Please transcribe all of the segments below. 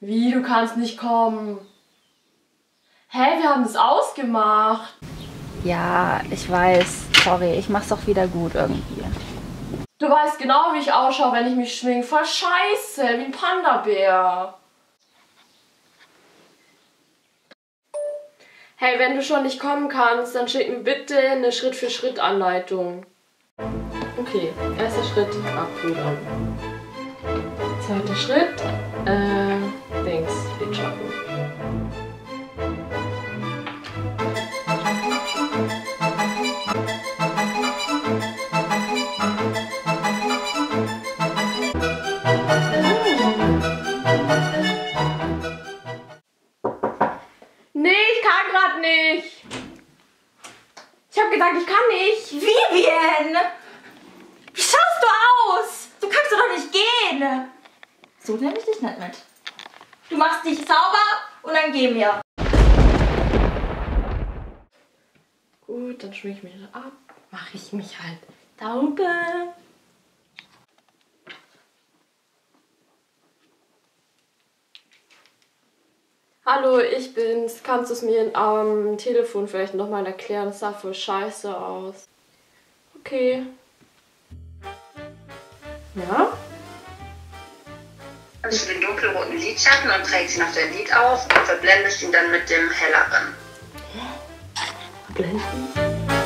Wie, du kannst nicht kommen? Hä, wir haben das ausgemacht. Ja, ich weiß. Sorry, ich mach's doch wieder gut irgendwie. Du weißt genau, wie ich ausschaue, wenn ich mich schminke. Voll scheiße, wie ein Panda-Bär. Hey, wenn du schon nicht kommen kannst, dann schick mir bitte eine Schritt-für-Schritt-Anleitung. Okay, erster Schritt, abpudern. Zweiter Schritt, Lidschatten. Nee, ich kann grad nicht. Ich hab gesagt, ich kann nicht. Vivian! Wie schaust du aus? So kannst du doch nicht gehen. So nehme ich dich nicht mit. Du machst dich sauber und dann geh mir. Gut, dann schminke ich mich ab. Mache ich mich halt sauber. Hallo, ich bin's. Kannst du es mir am Telefon vielleicht nochmal erklären? Das sah voll scheiße aus. Okay. Ja? Nimmst du den dunkelroten Lidschatten und trägst ihn auf dein Lid auf und verblendest ihn dann mit dem helleren. Blenden?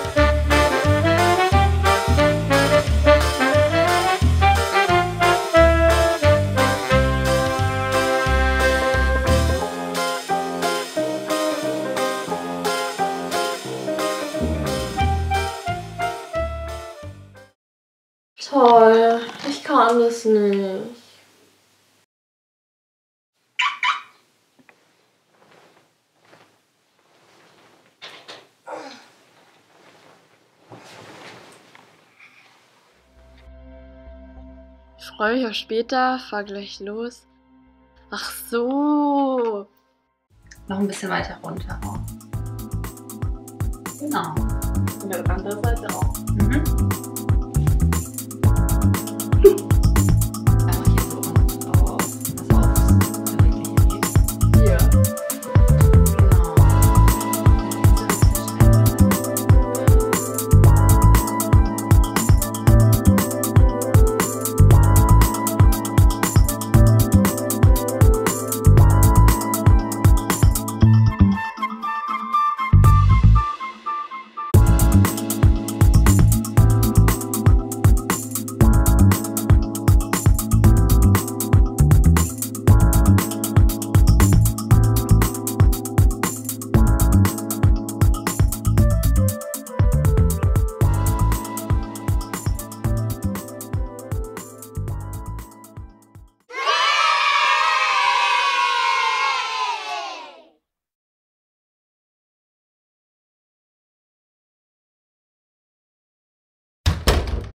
Toll, ich kann das nicht. Ich freue mich auf später, fahr gleich los. Ach so. Noch ein bisschen weiter runter. Genau. Und der andere Seite auch. Mhm.